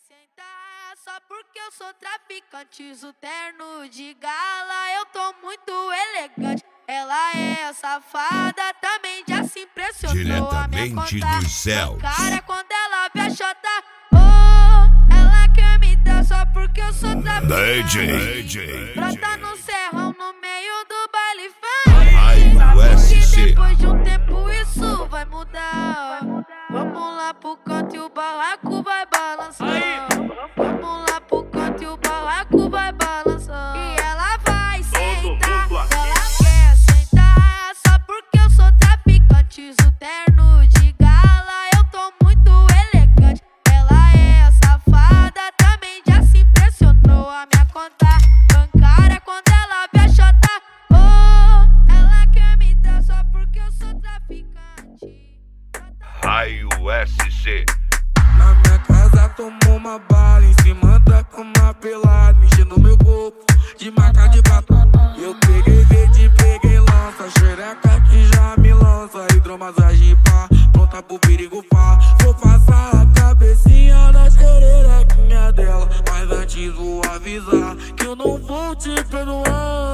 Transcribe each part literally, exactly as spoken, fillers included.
sentar só porque eu sou traficante. Uso terno de gala, eu tô muito elegante. Ela é safada, também já se impressionou. Diretamente dos céus. Cara, quando ela vê a chota, oh, ela quer me dar só porque eu sou traficante. D J, Brota no serrão, no meio do baile funk. Aí, Sabe que depois de um tempo isso vai mudar. Vamos lá pro canto e o barraco vai balançar. Vamos lá pro canto e o barraco vai balançar. E ela vai sentar, ela quer sentar só porque eu sou traficante. Uso terno de gala, eu tô muito elegante. Ela é safada, também já se impressionou. A minha conta bancária quando ela vê a chota, oh, ela quer me dar só porque eu sou traficante. Raio S C. Na minha casa tomou uma bala, em cima da cama pelado, mexendo meu corpo de marca de batom. Eu peguei verde, peguei lança, xereca que já me lança, hidromassagem pá, pronta pro perigo pá. Vou passar a cabecinha na xerequinha dela, mas antes vou avisar que eu não vou te perdoar.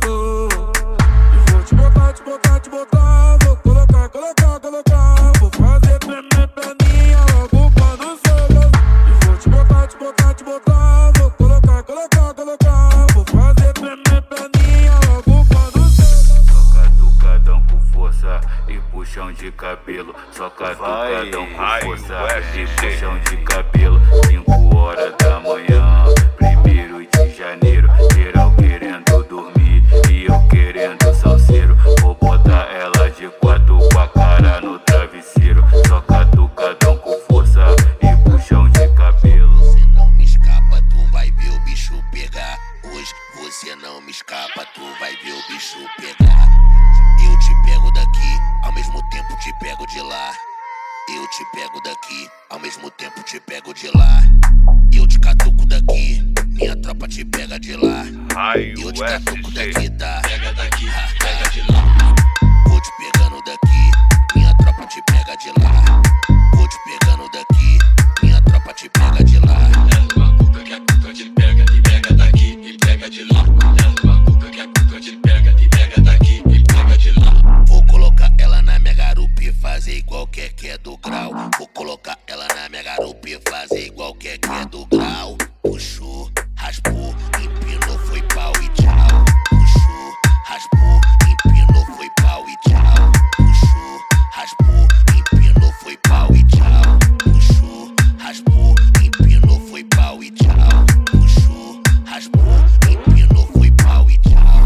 E vou te botar, te botar, te botar, vou colocar, colocar, colocar, vou fazer tremer perninha logo quando sobe. E vou te botar, te botar, te botar, vou colocar, colocar, colocar, vou fazer tremer perninha logo quando sobe. Só catucadão com força e puxão de cabelo. Só catucadão com força e puxão de cabelo. Cinco horas da manhã, primeiro de janeiro. Geral querendo dormir e eu querendo salseiro. Vou botar ela de quatro com a cara no travesseiro. Só catucadão com força e puxão de cabelo. Você não me escapa, tu vai ver o bicho pegar. Hoje você não me escapa, tu vai ver o bicho pegar. Eu te pego daqui, ao mesmo tempo te pego de lá. Eu te pego daqui, ao mesmo tempo te pego de lá. Eu te catuco daqui, minha tropa te pega de lá. Eu te catuco daqui, tá? Pega daqui, pega de lá. Vou te pegando daqui, minha tropa te pega de lá. Vou te pegando daqui, minha tropa te pega de lá. É uma cuca que a cuca te pega e pega daqui e pega de lá. É uma cuca que a cuca te pega e pega daqui e pega de lá. Vou colocar ela na minha garupa e fazer igual que é que é do grau. Vou colocar ela na minha garupa e fazer igual que é que é do grau. Puxou, raspou, empinou, foi pau e tchau. Puxou, raspou, empinou, foi pau e tchau. Puxou, raspou, empinou, foi pau e tchau. Puxou, raspou, empinou, foi pau e tchau. Puxou, raspou, empinou, foi pau e tchau.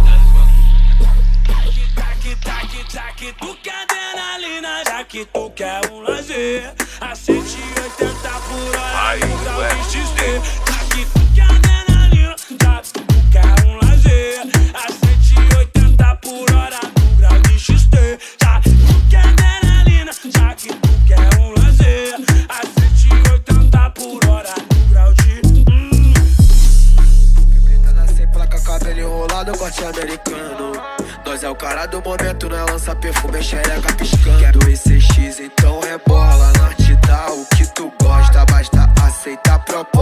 Tac, tac, tac, tu quer adrenalina, já que tu quer um lazer. A cento e oitenta por hora no grau de X T. Tac, tu quer adrenalina, já que tu quer um lazer. A cento e oitenta por hora no grau de X T. Já que tu quer adrenalina, já que tu quer um lazer. A cento e oitenta por hora no grau de hum. Quebrada sem placa, cabelo enrolado, corte americano. Nós é o cara do momento, não é lança perfume, xereca piscando. Quero esse X, então rebola, não te dá o que tu gosta, basta aceitar a proposta.